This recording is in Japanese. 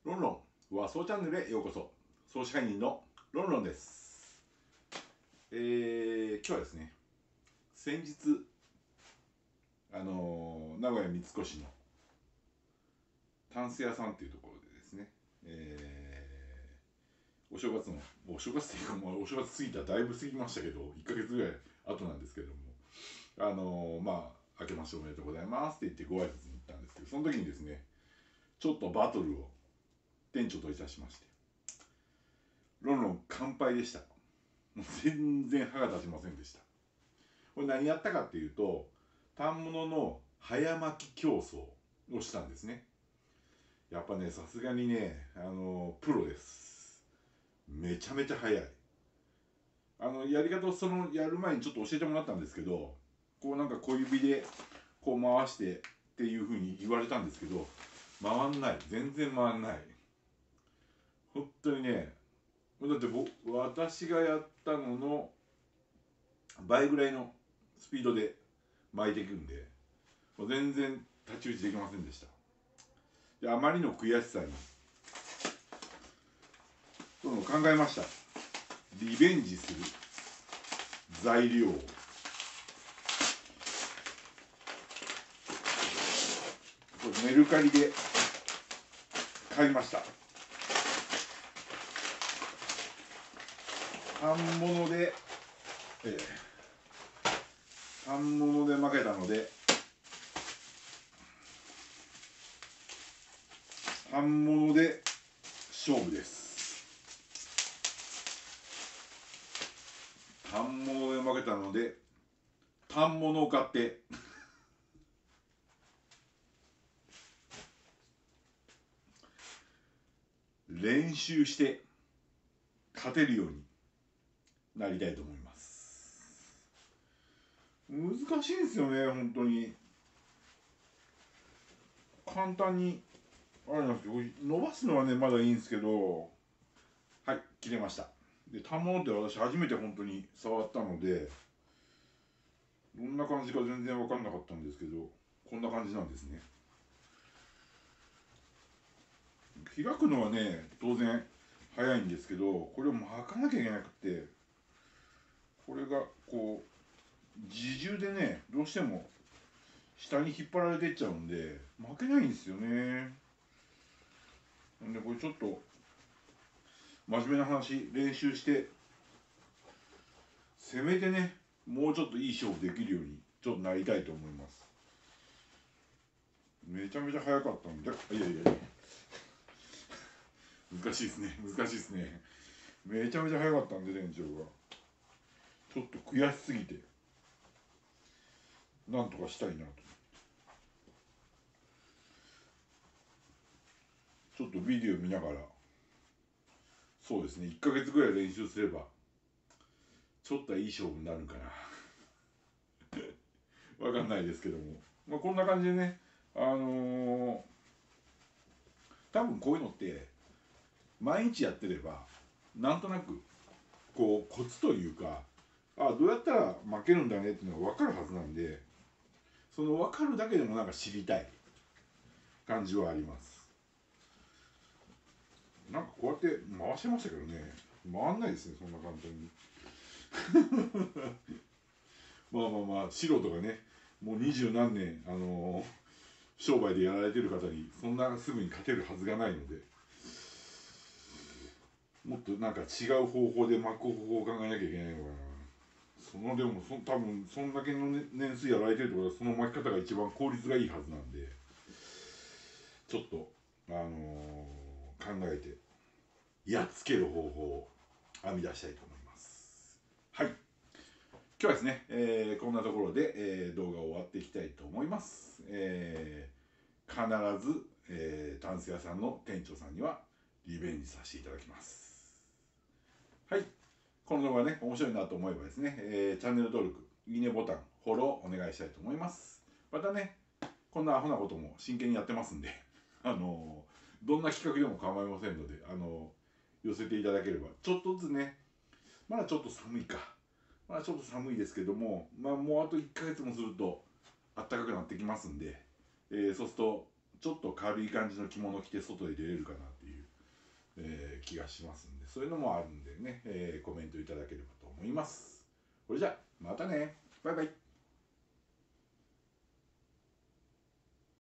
ロンロン和装チャンネルへようこそ。総支配人のロンロンです。今日はですね、先日名古屋三越のタンス屋さんというところでですね、お正月っていうか、もうお正月過ぎただいぶ過ぎましたけど、1ヶ月ぐらい後なんですけれども、明けましておめでとうございますって言ってご挨拶に行ったんですけど、その時にですね、ちょっとバトルを店長といたしまして、ロンロン完敗でした。もう全然歯が立ちませんでした。これ何やったかっていうと、反物の早巻き競争をしたんですね。やっぱね、さすがにね、プロです。めちゃめちゃ早い。やり方をやる前にちょっと教えてもらったんですけど、こうなんか小指でこう回してっていう風に言われたんですけど、回んない。全然回んない。本当にね、だって私がやったのの倍ぐらいのスピードで巻いていくんで、全然太刀打ちできませんでした。で、あまりの悔しさに考えました。リベンジする材料をメルカリで買いました。反物で負けたので、反物で勝負です。反物で負けたので、反物を買って練習して勝てるようになりたいと思います。難しいんですよね、本当に。簡単にあれなんですけど、伸ばすのはねまだいいんですけど、はい、切れました。で、反物って私初めて本当に触ったので、どんな感じか全然分かんなかったんですけど、こんな感じなんですね。開くのはね当然早いんですけど、これを巻かなきゃいけなくて、これがこう自重でねどうしても下に引っ張られてっちゃうんで巻けないんですよね。なんでこれちょっと真面目な話、練習してせめてねもうちょっといい勝負できるようにちょっとなりたいと思います。めちゃめちゃ早かったんで、いやいや難しいですね、難しいですね。めちゃめちゃ早かったんで店長がちょっと悔しすぎてなんとかしたいなと。ちょっとビデオ見ながら、そうですね、1ヶ月ぐらい練習すればちょっとはいい勝負になるかなわかんないですけども、こんな感じでね、多分こういうのって毎日やってればなんとなくこうコツというか、どうやったら負けるんだねっていうのが分かるはずなんで、その分かるだけでもなんか知りたい感じはあります。なんかこうやって回しましたけどね、回んないですね、そんな簡単に。素人がね、もう二十何年、商売でやられてる方に、そんなすぐに勝てるはずがないので、もっとなんか違う方法で巻く方法を考えなきゃいけないのかな。でも多分、そんだけの年数やられてるってことは、その巻き方が一番効率がいいはずなんで、ちょっと、考えて、やっつける方法を編み出したいと思います。はい。今日はですね、こんなところで、動画を終わっていきたいと思います。必ず、タンス屋さんの店長さんにはリベンジさせていただきます。はい。この動画ね、面白いなと思えばですね、チャンネル登録、いいねボタン、フォローお願いしたいと思います。またね、こんなアホなことも真剣にやってますんで、どんな企画でも構いませんので、寄せていただければ、ちょっとずつね、まだちょっと寒いか。まだちょっと寒いですけども、もうあと1ヶ月もすると暖かくなってきますんで、そうするとちょっと軽い感じの着物着て外で出れるかなっていう、気がしますんで、そういうのもあるんでね、コメントいただければと思います。それじゃあまたね、バイバイ。